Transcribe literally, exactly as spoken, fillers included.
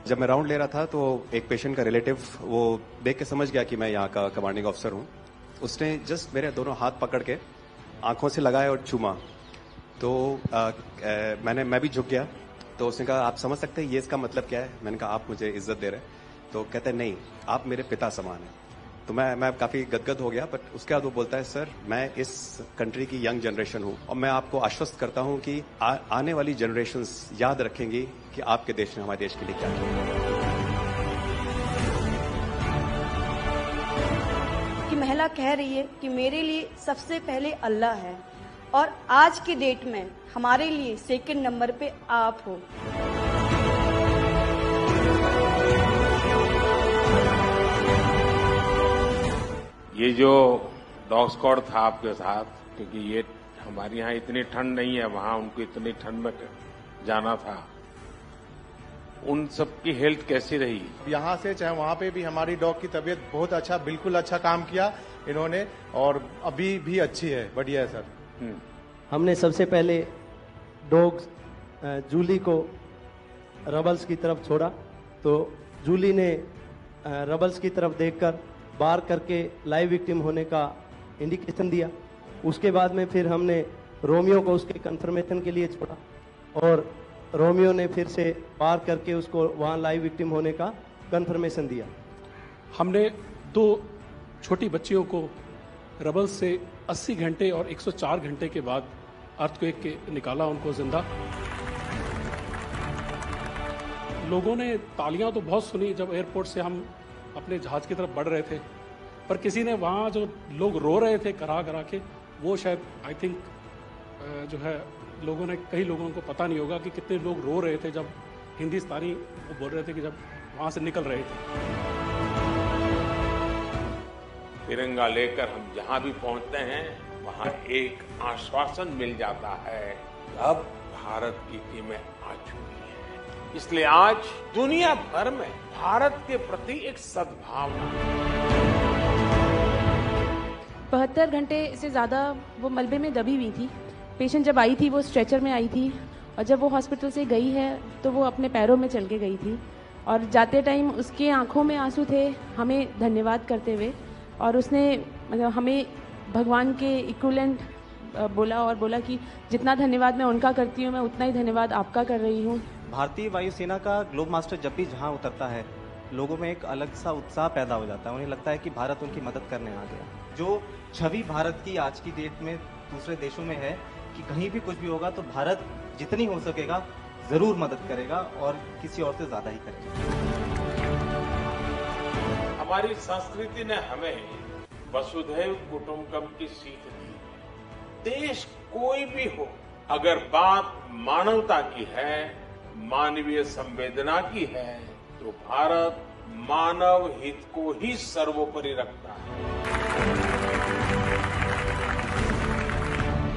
जब मैं राउंड ले रहा था तो एक पेशेंट का रिलेटिव वो देख के समझ गया कि मैं यहाँ का कमांडिंग ऑफिसर हूँ। उसने जस्ट मेरे दोनों हाथ पकड़ के आंखों से लगाया और चूमा। तो आ, आ, मैंने मैं भी झुक गया। तो उसने कहा आप समझ सकते हैं ये इसका मतलब क्या है? मैंने कहा आप मुझे इज्जत दे रहे हैं। तो कहते हैं नहीं, आप मेरे पिता समान हैं। तो मैं मैं काफी गदगद हो गया। बट उसके बाद वो बोलता है सर मैं इस कंट्री की यंग जनरेशन हूँ और मैं आपको आश्वस्त करता हूँ कि आ, आने वाली जनरेशंस याद रखेंगी कि आपके देश ने हमारे देश के लिए क्या किया। कि महिला कह रही है कि मेरे लिए सबसे पहले अल्लाह है और आज की डेट में हमारे लिए सेकंड नंबर पे आप हो। ये जो डॉग स्क्वाड था आपके साथ, क्योंकि ये हमारे यहाँ इतनी ठंड नहीं है, वहां उनको इतनी ठंड में जाना था, उन सबकी हेल्थ कैसी रही? यहाँ से चाहे वहाँ पे भी हमारी डॉग की तबीयत बहुत अच्छा, बिल्कुल अच्छा काम किया इन्होंने और अभी भी अच्छी है, बढ़िया है सर। हमने सबसे पहले डॉग जूली को रबल्स की तरफ छोड़ा तो जूली ने रबल्स की तरफ देखकर बार करके लाइव विक्टिम होने का इंडिकेशन दिया। उसके बाद में फिर हमने रोमियो को उसके कंफर्मेशन के लिए छोड़ा और रोमियो ने फिर से बार करके उसको वहाँ लाइव विक्टिम होने का कंफर्मेशन दिया। हमने दो छोटी बच्चियों को रबल से अस्सी घंटे और एक सौ चार घंटे के बाद अर्थक्वेक के निकाला उनको जिंदा। लोगों ने तालियां तो बहुत सुनी जब एयरपोर्ट से हम अपने जहाज की तरफ बढ़ रहे थे, पर किसी ने वहाँ जो लोग रो रहे थे करा करा के, वो शायद आई थिंक जो है लोगों ने, कई लोगों को पता नहीं होगा कि कितने लोग रो रहे थे जब हिंदुस्तानी वो बोल रहे थे कि जब वहाँ से निकल रहे थे। तिरंगा लेकर हम जहाँ भी पहुँचते हैं वहाँ एक आश्वासन मिल जाता है, अब भारत की टीमें आ चुकी हैं। इसलिए आज दुनिया भर में भारत के प्रति एक सद्भावना। बहत्तर घंटे से ज्यादा वो मलबे में दबी हुई थी। पेशेंट जब आई थी वो स्ट्रेचर में आई थी और जब वो हॉस्पिटल से गई है तो वो अपने पैरों में चल के गई थी और जाते टाइम उसके आंखों में आंसू थे हमें धन्यवाद करते हुए, और उसने मतलब हमें भगवान के इक्विवेलेंट बोला और बोला कि जितना धन्यवाद मैं उनका करती हूँ मैं उतना ही धन्यवाद आपका कर रही हूँ। भारतीय वायुसेना का ग्लोब मास्टर जब भी जहां उतरता है लोगों में एक अलग सा उत्साह पैदा हो जाता है। उन्हें लगता है कि भारत उनकी मदद करने आ गया। जो छवि भारत की आज की डेट में दूसरे देशों में है कि कहीं भी कुछ भी होगा तो भारत जितनी हो सकेगा जरूर मदद करेगा और किसी और से ज्यादा ही करेगा। हमारी संस्कृति ने हमें वसुधैव कुटुंबकम की सीख दी। देश कोई भी हो, अगर बात मानवता की है, मानवीय संवेदना की है, तो भारत मानव हित को ही सर्वोपरि रखता है।